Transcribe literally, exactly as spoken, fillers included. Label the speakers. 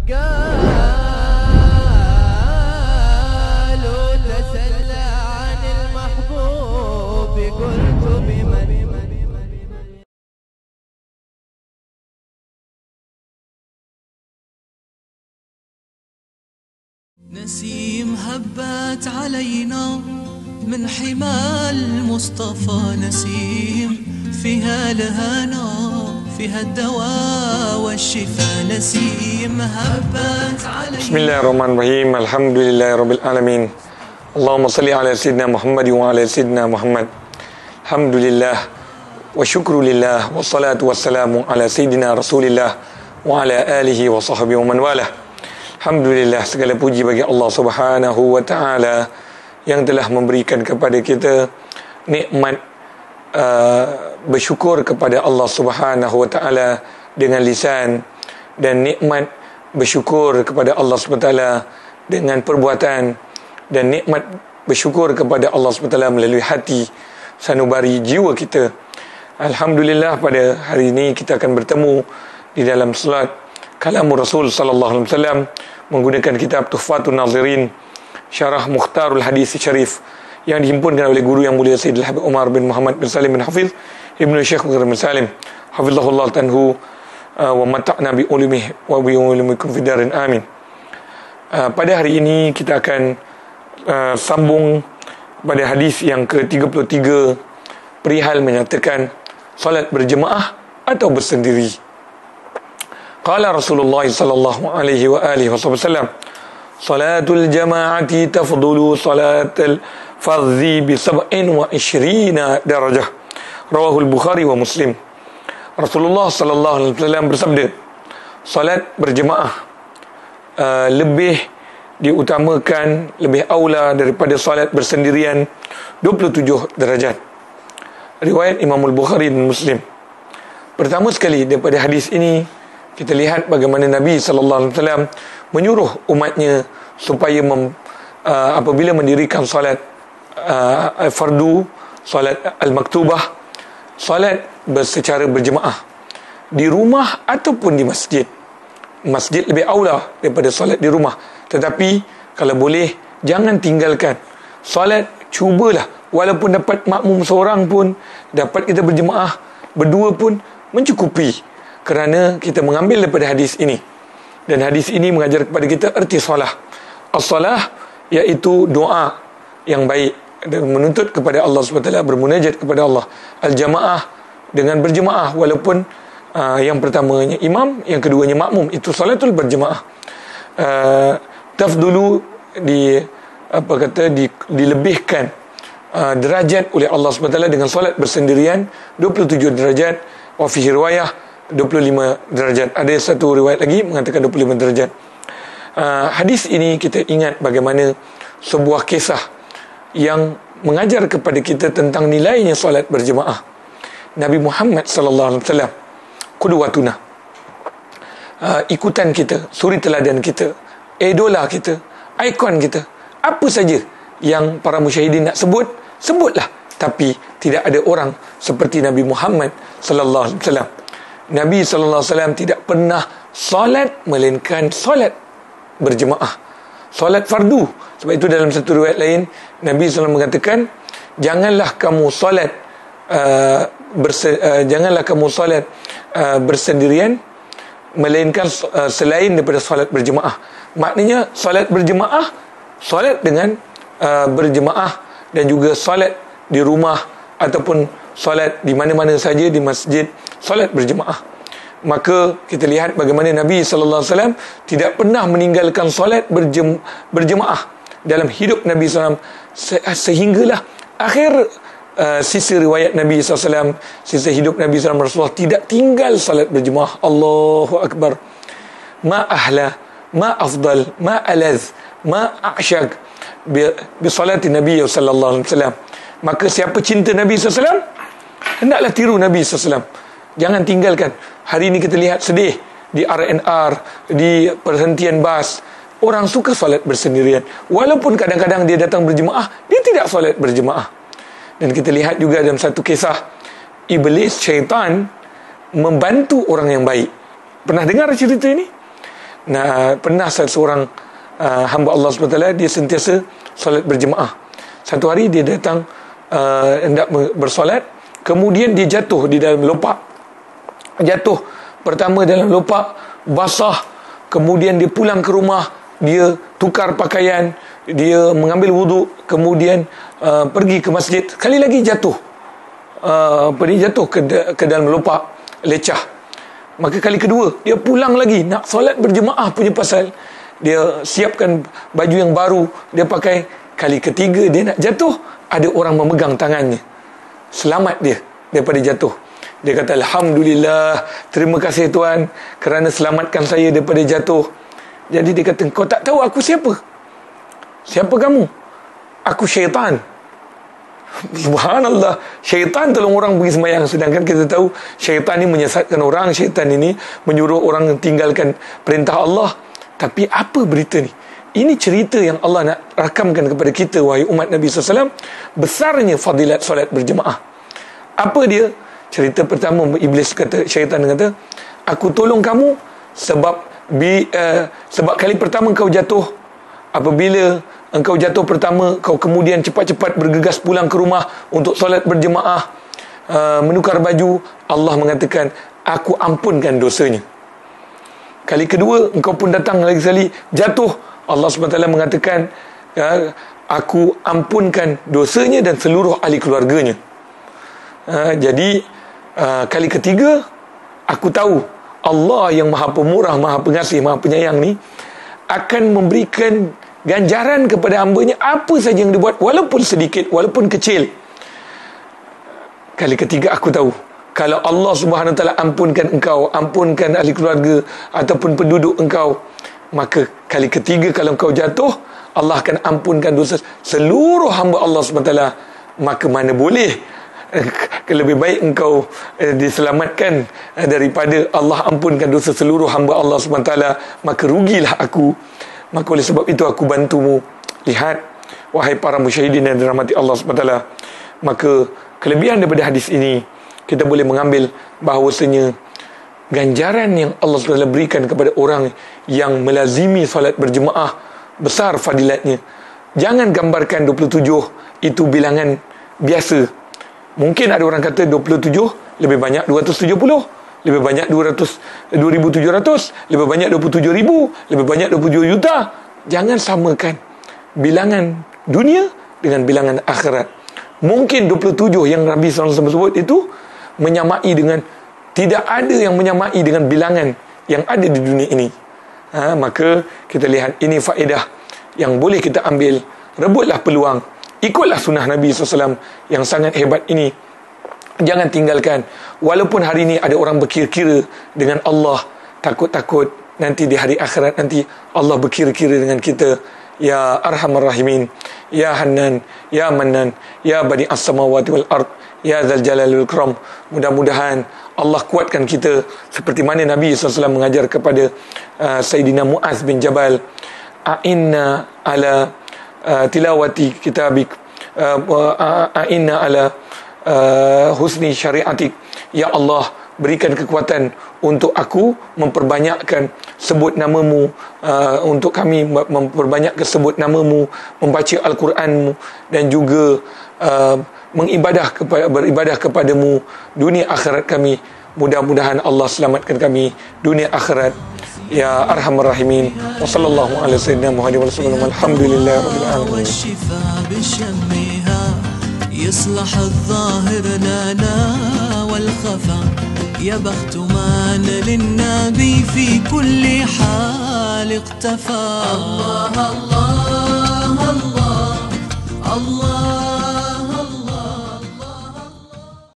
Speaker 1: قالوا تسلى عن المحبوب قلت بمن نسيم هبت علينا من حمى المصطفى، نسيم فيها الهنا فيها الدواء والشفاء، نسيم هبت علينا.
Speaker 2: بسم الله الرحمن الرحيم. الحمد لله رب العالمين. اللهم صل على سيدنا محمد وعلى سيدنا محمد. الحمد لله والشكر لله والصلاة والسلام على سيدنا رسول الله وعلى آله وصحبه ومن والاه. Alhamdulillah, segala puji bagi Allah Subhanahu wa taala yang telah memberikan kepada kita nikmat uh, bersyukur kepada Allah Subhanahu wa taala dengan lisan, dan nikmat bersyukur kepada Allah Subhanahu wa taala dengan perbuatan, dan nikmat bersyukur kepada Allah Subhanahu wa taala melalui hati sanubari jiwa kita. Alhamdulillah, pada hari ini kita akan bertemu di dalam salat Kalamur Rasul sallallahu alaihi wasallam menggunakan kitab Tuhfatun Nazirin, Syarah Mukhtarul Hadis Syarif yang dihimpunkan oleh guru yang mulia Sayyidil Habib Umar bin Muhammad bin Salim bin Hafiz Ibnu Syekh Muhammad bin Salim hafizahullah tanhu wa mata'na bi ulumih wa bi ulumikum fid darin amin. Uh, pada hari ini kita akan uh, sambung pada hadis yang ke tiga puluh tiga perihal menyatakan solat berjemaah atau bersendiri. Qala Rasulullah sallallahu alaihi wa alihi wasallam, salatul jama'ati tafdulu salatul fardhi bi sab'in wa ishrina darajah. Rawahul Bukhari wa Muslim. Rasulullah sallallahu alaihi wasallam bersabda, salat berjemaah uh, lebih diutamakan, lebih aula daripada salat bersendirian dua puluh tujuh darajat. Riwayat Imam Al-Bukhari dan Muslim. Pertama sekali daripada hadis ini kita lihat bagaimana Nabi sallallahu alaihi wasallam menyuruh umatnya supaya mem, uh, apabila mendirikan solat uh, fardu, solat al-maktubah, solat secara berjemaah di rumah ataupun di masjid. Masjid lebih aula daripada solat di rumah, tetapi kalau boleh jangan tinggalkan solat. Cubalah walaupun dapat makmum seorang pun, dapat kita berjemaah berdua pun mencukupi, kerana kita mengambil daripada hadis ini, dan hadis ini mengajar kepada kita erti solah. As-solah iaitu doa yang baik dan menuntut kepada Allah subhanahu wa taala, bermunajat kepada Allah. Al-jamaah dengan berjemaah, walaupun uh, yang pertamanya imam, yang keduanya makmum, itu salatul berjemaah. Uh, tafdulu di apa kata di, dilebihkan uh, derajat oleh Allah subhanahu wa taala dengan solat bersendirian dua puluh tujuh derajat. Wa fi riwayah dua puluh lima derajat. Ada satu riwayat lagi mengatakan dua puluh lima derajat. Uh, hadis ini kita ingat bagaimana sebuah kisah yang mengajar kepada kita tentang nilainya solat berjemaah. Nabi Muhammad sallallahu alaihi wasallam qudwatuna, uh, ikutan kita, suri teladan kita, idola kita, ikon kita. Apa saja yang para musyahidin nak sebut, sebutlah, tapi tidak ada orang seperti Nabi Muhammad sallallahu alaihi wasallam. Nabi sallallahu alaihi wasallam tidak pernah solat melainkan solat berjemaah, solat fardu. Sebab itu dalam satu riwayat lain Nabi sallallahu alaihi wasallam mengatakan, janganlah kamu solat uh, berse, uh, janganlah kamu solat uh, bersendirian melainkan uh, selain daripada solat berjemaah. Maknanya solat berjemaah, solat dengan uh, berjemaah, dan juga solat di rumah ataupun solat di mana-mana saja, di masjid, solat berjemaah. Maka kita lihat bagaimana Nabi sallallahu alaihi wasallam tidak pernah meninggalkan solat berjem, berjemaah dalam hidup Nabi sallallahu alaihi wasallam, sehinggalah akhir uh, sisa riwayat Nabi sallallahu alaihi wasallam, sisa hidup Nabi sallallahu alaihi wasallam, Rasulullah tidak tinggal solat berjemaah. Allahu Akbar. Ma ahla, ma afdal, ma alaz, ma a'syaq bi, bi salati Nabi sallallahu alaihi wasallam. Maka siapa cinta Nabi sallallahu alaihi wasallam, hendaklah tiru Nabi sallallahu alaihi wasallam. Jangan tinggalkan. Hari ini kita lihat sedih di R and R, di perhentian bas, orang suka solat bersendirian. Walaupun kadang-kadang dia datang berjemaah, dia tidak solat berjemaah. Dan kita lihat juga dalam satu kisah, iblis, syaitan membantu orang yang baik. Pernah dengar cerita ini? Nah, pernah saya seorang uh, hamba Allah subhanahu wa taala, dia sentiasa solat berjemaah. Satu hari dia datang uh, hendak bersolat, kemudian dia jatuh di dalam lopak. Jatuh pertama dalam lopak, basah, kemudian dia pulang ke rumah, dia tukar pakaian, dia mengambil wuduk, kemudian uh, pergi ke masjid, kali lagi jatuh. Uh, pergi jatuh ke, ke dalam lopak, lecah. Maka kali kedua dia pulang lagi nak solat berjemaah punya pasal, dia siapkan baju yang baru, dia pakai. Kali ketiga dia nak jatuh, ada orang memegang tangannya, selamat dia daripada jatuh. Dia kata, Alhamdulillah, terima kasih Tuhan kerana selamatkan saya daripada jatuh. Jadi dia kata, kau tak tahu aku siapa? Siapa kamu? Aku syaitan. Subhanallah, syaitan tolong orang pergi sembahyang, sedangkan kita tahu syaitan ini menyesatkan orang, syaitan ini menyuruh orang tinggalkan perintah Allah. Tapi apa berita ni? Ini cerita yang Allah nak rakamkan kepada kita, wahai umat Nabi sallallahu alaihi wasallam, besarnya fadilat solat berjemaah. Apa dia? Cerita pertama, iblis kata, syaitan kata, aku tolong kamu sebab bi, uh, sebab kali pertama kau jatuh. Apabila engkau jatuh pertama, kau kemudian cepat-cepat bergegas pulang ke rumah untuk solat berjemaah, uh, menukar baju, Allah mengatakan, aku ampunkan dosanya. Kali kedua, engkau pun datang lagi sekali, jatuh, Allah subhanahu wa taala mengatakan, uh, aku ampunkan dosanya dan seluruh ahli keluarganya. Uh, jadi, uh, kali ketiga, aku tahu Allah yang maha pemurah, maha pengasih, maha penyayang ni akan memberikan ganjaran kepada hamba-Nya apa saja yang dibuat, walaupun sedikit, walaupun kecil. Kali ketiga aku tahu, kalau Allah Subhanahu Wa Taala ampunkan engkau, ampunkan ahli keluarga ataupun penduduk engkau, maka kali ketiga kalau engkau jatuh, Allah akan ampunkan dosa seluruh hamba Allah Subhanahu Wa Taala. Maka mana boleh lebih baik engkau eh, diselamatkan eh, daripada Allah ampunkan dosa seluruh hamba Allah Subhanahu Wa Taala, maka rugilah aku. Maka oleh sebab itu aku bantumu. Lihat, wahai para musyahidin yang dirahmati Allah subhanahu wa taala, maka kelebihan daripada hadis ini, kita boleh mengambil bahawasanya ganjaran yang Allah subhanahu wa taala berikan kepada orang yang melazimi solat berjemaah besar fadilatnya. Jangan gambarkan dua puluh tujuh itu bilangan biasa. Mungkin ada orang kata dua puluh tujuh lebih banyak dua ratus tujuh puluh, lebih banyak dua ratus, dua ribu tujuh ratus, lebih banyak dua puluh tujuh ribu, lebih banyak dua puluh tujuh juta. Jangan samakan bilangan dunia dengan bilangan akhirat. Mungkin dua puluh tujuh yang Nabi sallallahu alaihi wasallam sebut itu menyamai dengan, tidak ada yang menyamai dengan bilangan yang ada di dunia ini. Ha, maka kita lihat ini faedah yang boleh kita ambil. Rebutlah peluang, ikutlah sunnah Nabi sallallahu alaihi wasallam yang sangat hebat ini. Jangan tinggalkan. Walaupun hari ini ada orang berkira-kira dengan Allah, takut-takut nanti di hari akhirat nanti Allah berkira-kira dengan kita. Ya Arhamar Rahimin, Ya Hannan, Ya Mannan, Ya Bani As-Samawati wal Ard, Ya Dzal Jalali wal Ikram. Mudah-mudahan Allah kuatkan kita seperti mana Nabi sallallahu alaihi wasallam mengajar kepada uh, Sayyidina Muaz bin Jabal, A'inna ala uh, tilawati kitabik, uh, A'inna ala Uh, husni syariatik. Ya Allah, berikan kekuatan untuk aku memperbanyakkan sebut namamu, uh, untuk kami memperbanyakkan sebut namamu, membaca Al-Quranmu, dan juga uh, mengibadah kepada, beribadah kepadamu dunia akhirat kami. Mudah-mudahan Allah selamatkan kami dunia akhirat. Ya Arhamar Rahimin. Wa sallallahu ala sayyidina Muhammad wa sallam. Alhamdulillah rabbil alamin.
Speaker 1: يصلح الظاهر لنا والخفا، يا بخت من للنبي في كل حال اقتفى. الله الله